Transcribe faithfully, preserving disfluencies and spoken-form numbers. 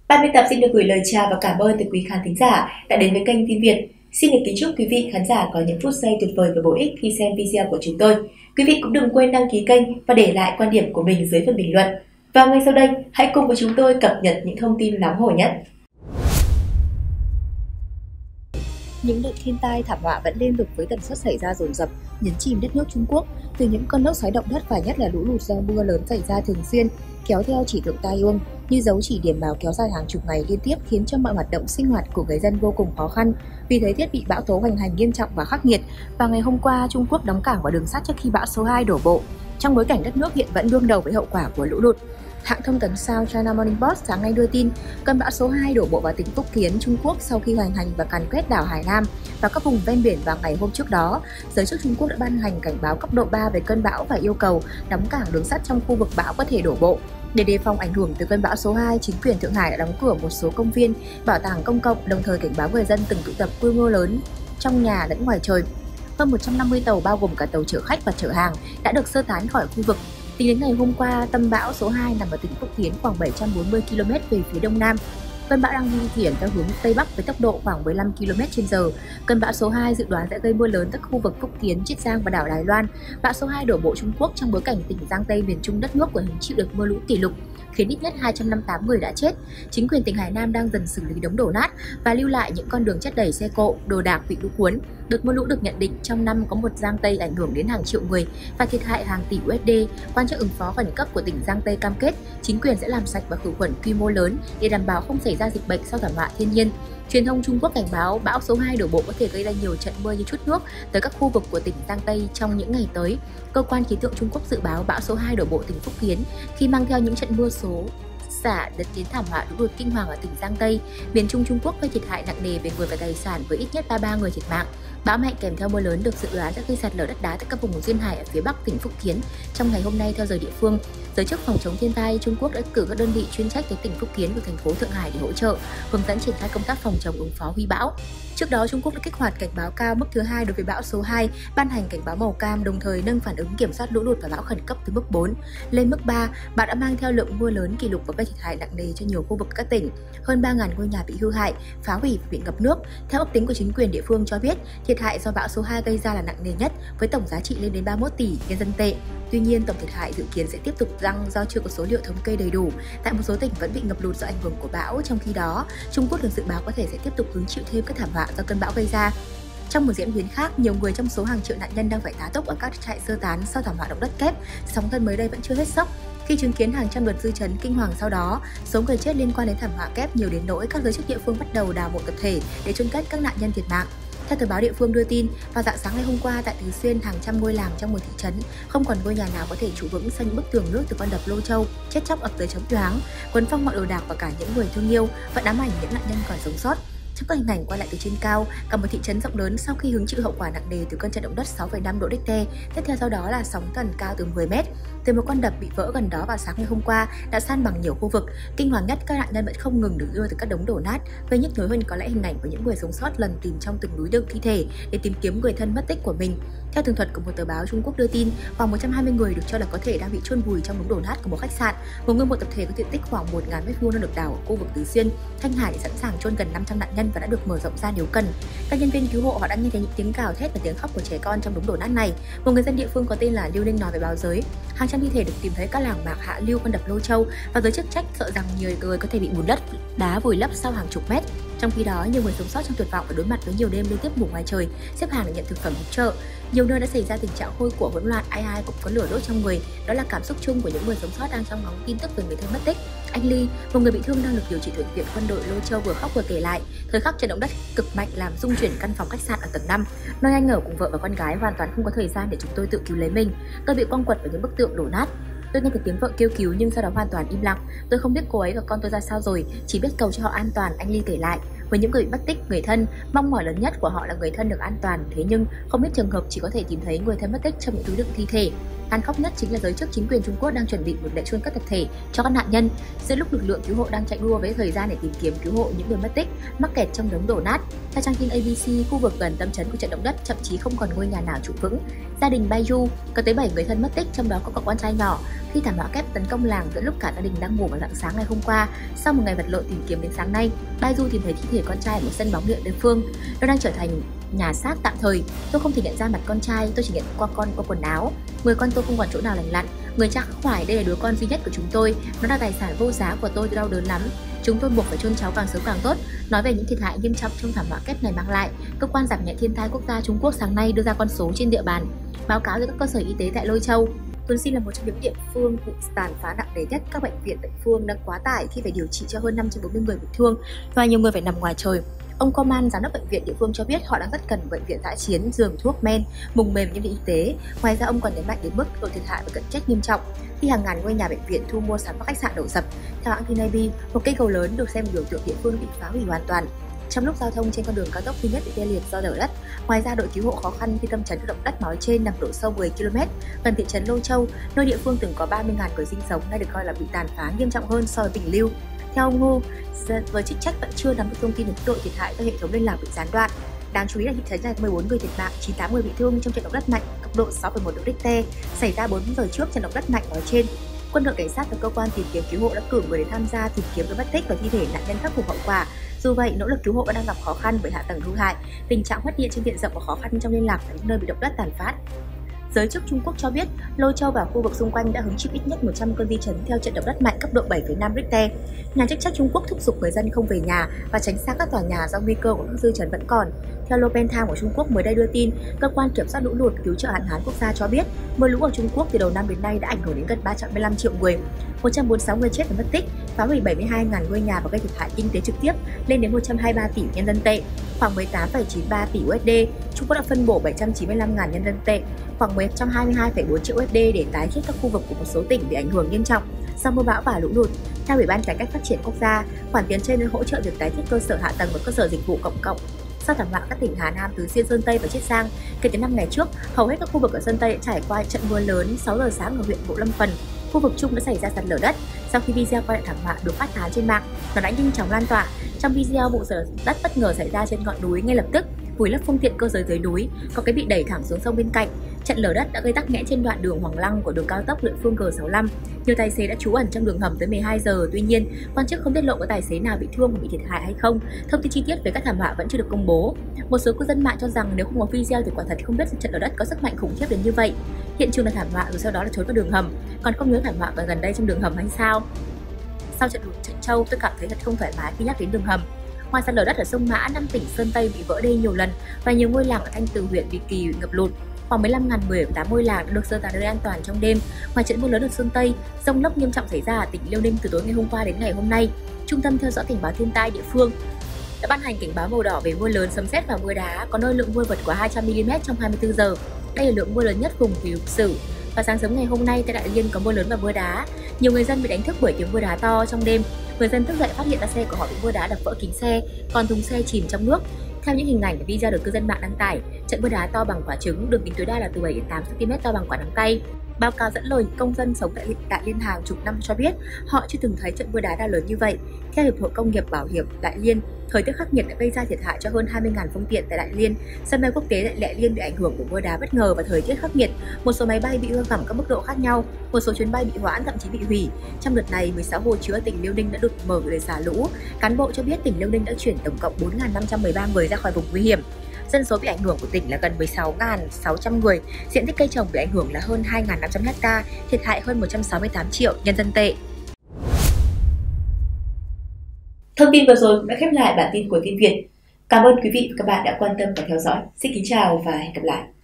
Ban biên tập xin được gửi lời chào và cảm ơn từ quý khán thính giả đã đến với kênh tin Việt. Xin được kính chúc quý vị khán giả có những phút giây tuyệt vời và bổ ích khi xem video của chúng tôi. Quý vị cũng đừng quên đăng ký kênh và để lại quan điểm của mình dưới phần bình luận. Và ngay sau đây, hãy cùng với chúng tôi cập nhật những thông tin nóng hổi nhất. Những đợt thiên tai thảm họa vẫn liên tục với tần suất xảy ra dồn dập, nhấn chìm đất nước Trung Quốc. Từ những cơn lốc xoáy động đất và nhất là lũ lụt do mưa lớn xảy ra thường xuyên, kéo theo chỉ tượng tai ương như dấu chỉ điểm báo kéo dài hàng chục ngày liên tiếp, khiến cho mọi hoạt động sinh hoạt của người dân vô cùng khó khăn vì thời tiết bị bão tố hoành hành nghiêm trọng và khắc nghiệt. Và ngày hôm qua, Trung Quốc đóng cảng và đường sắt trước khi bão số hai đổ bộ, trong bối cảnh đất nước hiện vẫn đương đầu với hậu quả của lũ lụt. Hãng thông tấn South China Morning Post sáng nay đưa tin, cơn bão số hai đổ bộ vào tỉnh Phúc Kiến, Trung Quốc sau khi hoành hành và càn quét đảo Hải Nam và các vùng ven biển vào ngày hôm trước đó. Giới chức Trung Quốc đã ban hành cảnh báo cấp độ ba về cơn bão và yêu cầu đóng cảng đường sắt trong khu vực bão có thể đổ bộ. Để đề phòng ảnh hưởng từ cơn bão số hai, chính quyền Thượng Hải đã đóng cửa một số công viên, bảo tàng công cộng, đồng thời cảnh báo người dân từng tụ tập quy mô lớn trong nhà lẫn ngoài trời. Hơn một trăm năm mươi tàu bao gồm cả tàu chở khách và chở hàng đã được sơ tán khỏi khu vực. Tính đến ngày hôm qua, tâm bão số hai nằm ở tỉnh Phúc Kiến khoảng bảy trăm bốn mươi ki lô mét về phía đông nam. Cơn bão đang di chuyển theo hướng Tây Bắc với tốc độ khoảng mười lăm ki lô mét trên giờ. Cơn bão số hai dự đoán sẽ gây mưa lớn tại khu vực Phúc Kiến, Chiết Giang và đảo Đài Loan. Bão số hai đổ bộ Trung Quốc trong bối cảnh tỉnh Giang Tây miền Trung đất nước vừa hứng chịu được mưa lũ kỷ lục, khiến ít nhất hai trăm năm mươi tám người đã chết. Chính quyền tỉnh Hải Nam đang dần xử lý đống đổ nát và lưu lại những con đường chất đầy xe cộ, đồ đạc bị lũ cuốn. Đợt mưa lũ được nhận định trong năm có một Giang Tây ảnh hưởng đến hàng triệu người và thiệt hại hàng tỷ u ét đê. Quan chức ứng phó khẩn cấp của tỉnh Giang Tây cam kết chính quyền sẽ làm sạch và khử khuẩn quy mô lớn để đảm bảo không xảy ra dịch bệnh sau thảm họa thiên nhiên. Truyền thông Trung Quốc cảnh báo bão số hai đổ bộ có thể gây ra nhiều trận mưa như trút nước tới các khu vực của tỉnh Giang Tây trong những ngày tới. Cơ quan khí tượng Trung Quốc dự báo bão số hai đổ bộ tỉnh Phúc Kiến khi mang theo những trận mưa số xả dẫn đến thảm họa lũ lụt kinh hoàng ở tỉnh Giang Tây. Miền Trung Trung Quốc gây thiệt hại nặng nề về người và tài sản với ít nhất ba mươi ba người thiệt mạng. Bão mạnh kèm theo mưa lớn được dự đoán sẽ gây sạt lở đất đá tại các vùng duyên hải ở phía bắc tỉnh Phúc Kiến trong ngày hôm nay theo giờ địa phương. Giới chức phòng chống thiên tai Trung Quốc đã cử các đơn vị chuyên trách tới tỉnh Phúc Kiến của thành phố Thượng Hải để hỗ trợ, hướng dẫn triển khai công tác phòng chống ứng phó huy bão. Trước đó, Trung Quốc đã kích hoạt cảnh báo cao mức thứ hai đối với bão số hai, ban hành cảnh báo màu cam, đồng thời nâng phản ứng kiểm soát lũ lụt và bão khẩn cấp từ mức bốn lên mức ba. Bão đã mang theo lượng mưa lớn kỷ lục và gây thiệt hại nặng nề cho nhiều khu vực các tỉnh. Hơn ba nghìn ngôi nhà bị hư hại, phá hủy và bị ngập nước. Theo ước tính của chính quyền địa phương cho biết, thiệt hại do bão số hai gây ra là nặng nề nhất với tổng giá trị lên đến ba mươi mốt tỷ nhân dân tệ. Tuy nhiên, tổng thiệt hại dự kiến sẽ tiếp tục tăng do chưa có số liệu thống kê đầy đủ. Tại một số tỉnh vẫn bị ngập lụt do ảnh hưởng của bão. Trong khi đó, Trung Quốc được dự báo có thể sẽ tiếp tục hứng chịu thêm các thảm họa do cơn bão gây ra. Trong một diễn biến khác, nhiều người trong số hàng triệu nạn nhân đang phải tá túc ở các trại sơ tán sau thảm họa động đất kép. Sóng thần mới đây vẫn chưa hết sốc khi chứng kiến hàng trăm đợt dư chấn kinh hoàng sau đó. Số người chết liên quan đến thảm họa kép nhiều đến nỗi các giới chức địa phương bắt đầu đào mộ tập thể để chôn cất các nạn nhân thiệt mạng. Theo tờ báo địa phương đưa tin, vào rạng sáng ngày hôm qua tại Tứ Xuyên, hàng trăm ngôi làng trong một thị trấn không còn ngôi nhà nào có thể trụ vững sau những bức tường nước từ con đập Lô Châu chết chóc ập tới chóng choáng, cuốn phăng mọi đồ đạc và cả những người thương yêu, vẫn ám ảnh những nạn nhân còn sống sót. Trong các hình ảnh quay lại từ trên cao, cả một thị trấn rộng lớn sau khi hứng chịu hậu quả nặng nề từ cơn trận động đất sáu phẩy năm độ Richter, tiếp theo sau đó là sóng thần cao từ mười mét. Từ một con đập bị vỡ gần đó vào sáng ngày hôm qua đã san bằng nhiều khu vực. Kinh hoàng nhất, các nạn nhân vẫn không ngừng được đưa từ các đống đổ nát. Gây nhức nhối hơn có lẽ hình ảnh của những người sống sót lần tìm trong từng núi đựng thi thể để tìm kiếm người thân mất tích của mình. Theo tường thuật của một tờ báo Trung Quốc đưa tin, khoảng một trăm hai mươi người được cho là có thể đang bị chôn vùi trong đống đổ nát của một khách sạn. Một ngôi mộ tập thể có diện tích khoảng một nghìn mét vuông đang được đào ở khu vực Tứ Xuyên, Thanh Hải để sẵn sàng chôn gần năm trăm nạn nhân và đã được mở rộng ra nếu cần. Các nhân viên cứu hộ họ đã nghe thấy những tiếng gào thét và tiếng khóc của trẻ con trong đống đổ nát này. Một người dân địa phương có tên là Lưu Ninh nói với báo giới, hàng trăm thi thể được tìm thấy các làng mạc hạ lưu con đập Lô Châu và giới chức trách sợ rằng nhiều người có thể bị bùn đất đá vùi lấp sau hàng chục mét. Trong khi đó, nhiều người sống sót trong tuyệt vọng phải đối mặt với nhiều đêm liên tiếp ngủ ngoài trời, xếp hàng để nhận thực phẩm hỗ trợ. Nhiều nơi đã xảy ra tình trạng hôi của hỗn loạn, ai ai cũng có lửa đốt trong người. Đó là cảm xúc chung của những người sống sót đang trong ngóng tin tức về người thân mất tích. Anh Ly, một người bị thương đang được điều trị tại bệnh viện quân đội Lô Châu vừa khóc vừa kể lại, thời khắc trận động đất cực mạnh làm rung chuyển căn phòng khách sạn ở tầng năm, nơi anh ở cùng vợ và con gái, hoàn toàn không có thời gian để chúng tôi tự cứu lấy mình. Tôi bị quăng quật vào những bức tượng đổ nát. Tôi nghe thấy tiếng vợ kêu cứu nhưng sau đó hoàn toàn im lặng. Tôi không biết cô ấy và con tôi ra sao rồi, chỉ biết cầu cho họ an toàn, anh Ly kể lại. Với những người bị mất tích, người thân, mong mỏi lớn nhất của họ là người thân được an toàn, thế nhưng không biết trường hợp chỉ có thể tìm thấy người thân mất tích trong những túi đựng thi thể. Tàn khốc nhất chính là giới chức chính quyền Trung Quốc đang chuẩn bị một lễ chôn cất tập thể cho các nạn nhân, giữa lúc lực lượng cứu hộ đang chạy đua với thời gian để tìm kiếm cứu hộ những người mất tích mắc kẹt trong đống đổ nát. Theo trang tin A B C, khu vực gần tâm chấn của trận động đất thậm chí không còn ngôi nhà nào trụ vững. Gia đình Baiju có tới bảy người thân mất tích, trong đó có cậu con trai nhỏ. Khi thảm họa kép tấn công làng giữa lúc cả gia đình đang ngủ vào rạng sáng ngày hôm qua, sau một ngày vật lộn tìm kiếm đến sáng nay, Baiju tìm thấy thi thể con trai ở một sân bóng điện địa phương. Nó đang trở thành nhà xác tạm thời. Tôi không thể nhận ra mặt con trai, tôi chỉ nhận qua con qua quần áo. Người con tôi không còn chỗ nào lành lặn. Người cha khắc khoải, đây là đứa con duy nhất của chúng tôi. Nó là tài sản vô giá của tôi, tôi đau đớn lắm. Chúng tôi buộc phải chôn cháu càng sớm càng tốt. Nói về những thiệt hại nghiêm trọng trong thảm họa kép này mang lại, cơ quan giảm nhẹ thiên tai quốc gia Trung Quốc sáng nay đưa ra con số trên địa bàn, báo cáo với các cơ sở y tế tại Lôi Châu. Tuần Xin là một trong những địa phương bị tàn phá nặng nề nhất. Các bệnh viện tại phương đang quá tải khi phải điều trị cho hơn năm trăm bốn mươi người bị thương và nhiều người phải nằm ngoài trời. Ông Coman, giám đốc bệnh viện địa phương cho biết họ đang rất cần bệnh viện dã chiến, giường, thuốc men, mùng mềm nhân viên y tế. Ngoài ra, ông còn nhấn mạnh đến mức độ thiệt hại và cận chết nghiêm trọng khi hàng ngàn ngôi nhà, bệnh viện, thu mua sắm và khách sạn đổ sập. Theo hãng tin A B, một cây cầu lớn được xem là biểu tượng địa phương bị phá hủy hoàn toàn trong lúc giao thông trên con đường cao tốc duy nhất bị tê liệt do lở đất. Ngoài ra, đội cứu hộ khó khăn khi tâm chấn động đất nói trên nằm độ sâu mười ki lô mét gần thị trấn Lôi Châu, nơi địa phương từng có ba mươi nghìn người sinh sống, nay được coi là bị tàn phá nghiêm trọng hơn so với Bình Liêu. Theo ông Ngô, với chức trách vẫn chưa nắm được thông tin về mức độ thiệt hại do hệ thống liên lạc bị gián đoạn. Đáng chú ý là thị trấn này có mười bốn người thiệt mạng, chín mươi tám người bị thương trong trận động đất mạnh cấp độ sáu phẩy một độ Richter xảy ra bốn giờ trước trận động đất mạnh nói trên. Quân đội cảnh sát và cơ quan tìm kiếm cứu hộ đã cử người để tham gia tìm kiếm người mất tích và thi thể nạn nhân khắc phục hậu quả. Dù vậy, nỗ lực cứu hộ vẫn đang gặp khó khăn bởi hạ tầng hư hại, tình trạng mất điện trên diện rộng và khó khăn trong liên lạc tại những nơi bị động đất tàn phá. Giới chức Trung Quốc cho biết Lôi Châu và khu vực xung quanh đã hứng chịu ít nhất một trăm cơn dư chấn theo trận động đất mạnh cấp độ bảy phẩy năm Richter. Nhà chức trách Trung Quốc thúc giục người dân không về nhà và tránh xa các tòa nhà do nguy cơ của các dư chấn vẫn còn. Theo Lopen Time của Trung Quốc mới đây đưa tin, cơ quan kiểm soát lũ lụt cứu trợ hạn hán quốc gia cho biết mưa lũ ở Trung Quốc từ đầu năm đến nay đã ảnh hưởng đến gần ba trăm mười lăm triệu người, một trăm bốn mươi sáu người chết và mất tích, phá hủy bảy mươi hai nghìn ngôi nhà và gây thiệt hại kinh tế trực tiếp lên đến một trăm hai mươi ba tỷ nhân dân tệ, khoảng mười tám phẩy chín mươi ba tỷ u ét đê. Trung Quốc đã phân bổ bảy trăm chín mươi lăm nghìn nhân dân tệ, khoảng một trăm hai mươi hai phẩy bốn triệu u ét đê để tái thiết các khu vực của một số tỉnh bị ảnh hưởng nghiêm trọng do mưa bão và lũ lụt. Theo Ủy ban Cải cách Phát triển Quốc gia, khoản tiền trên đã hỗ trợ việc tái thiết cơ sở hạ tầng và cơ sở dịch vụ công cộng. Sau thảm họa các tỉnh Hà Nam, Tứ Xuyên, Sơn Tây và Chiết Giang, kể từ năm ngày trước, hầu hết các khu vực ở Sơn Tây đã trải qua trận mưa lớn. sáu giờ sáng ở huyện Vũ Lâm Phần, khu vực Trung đã xảy ra sạt lở đất. Sau khi video quay lại thảm họa được phát tán trên mạng, nó đã nhanh chóng lan tỏa. Trong video, vụ sạt lở đất bất ngờ xảy ra trên ngọn núi ngay lập tức vùi lấp phương tiện cơ giới dưới núi, có cái bị đẩy thẳng xuống sông bên cạnh. Trận lở đất đã gây tắc nghẽn trên đoạn đường Hoàng Lăng của đường cao tốc địa phương G sáu mươi lăm. Nhiều tài xế đã trú ẩn trong đường hầm tới mười hai giờ. Tuy nhiên, quan chức không tiết lộ có tài xế nào bị thương và bị thiệt hại hay không. Thông tin chi tiết về các thảm họa vẫn chưa được công bố. Một số cư dân mạng cho rằng nếu không có video thì quả thật không biết trận lở đất có sức mạnh khủng khiếp đến như vậy. Hiện trường là thảm họa rồi sau đó là trốn vào đường hầm, còn không nhớ thảm họa ở gần đây trong đường hầm hay sao? Sau trận lụt Trịnh Châu, tôi cảm thấy thật không thoải mái khi nhắc đến đường hầm. Ngoài sạt lở đất ở sông Mã, năm tỉnh Sơn Tây bị vỡ đê nhiều lần và nhiều ngôi làng ở Thanh Từ, huyện Vị Kỳ bị ngập lụt. Khoảng mười lăm nghìn người ở tám ngôi làng đã được sơ tán đến nơi an toàn trong đêm. Ngoài trận mưa lớn ở Sơn Tây, dông lốc nghiêm trọng xảy ra ở tỉnh Liêu Ninh từ tối ngày hôm qua đến ngày hôm nay. Trung tâm theo dõi cảnh báo thiên tai địa phương đã ban hành cảnh báo màu đỏ về mưa lớn, sấm sét và mưa đá, có nơi lượng mưa vượt quá hai trăm mi li mét trong hai mươi tư giờ. Đây là lượng mưa lớn nhất vùng kỳ lịch sử. Và sáng sớm ngày hôm nay tại Đại Liên có mưa lớn và mưa đá. Nhiều người dân bị đánh thức bởi tiếng mưa đá to trong đêm. Người dân thức dậy phát hiện ra xe của họ bị mưa đá đập vỡ kính xe, còn thùng xe chìm trong nước. Theo những hình ảnh và video được cư dân mạng đăng tải, trận mưa đá to bằng quả trứng, đường kính tối đa là từ bảy đến tám xăng ti mét, to bằng quả nắm tay. Báo cáo dẫn lời công dân sống tại Đại Liên hàng chục năm cho biết họ chưa từng thấy trận mưa đá đa lớn như vậy. Theo Hiệp hội Công nghiệp Bảo hiểm Đại Liên, thời tiết khắc nghiệt đã gây ra thiệt hại cho hơn hai mươi nghìn phương tiện tại Đại Liên. Sân bay quốc tế tại Đại Liên bị ảnh hưởng của mưa đá bất ngờ và thời tiết khắc nghiệt. Một số máy bay bị hư hỏng các mức độ khác nhau, một số chuyến bay bị hoãn, thậm chí bị hủy. Trong đợt này, mười sáu hồ chứa ở tỉnh Liêu Ninh đã được mở để xả lũ. Cán bộ cho biết tỉnh Liêu Ninh đã chuyển tổng cộng bốn nghìn năm trăm mười ba người ra khỏi vùng nguy hiểm. Dân số bị ảnh hưởng của tỉnh là gần mười sáu nghìn sáu trăm người, diện tích cây trồng bị ảnh hưởng là hơn hai nghìn năm trăm ha, thiệt hại hơn một trăm sáu mươi tám triệu nhân dân tệ. Thông tin vừa rồi cũng đã khép lại bản tin của tin Việt. Cảm ơn quý vị và các bạn đã quan tâm và theo dõi. Xin kính chào và hẹn gặp lại.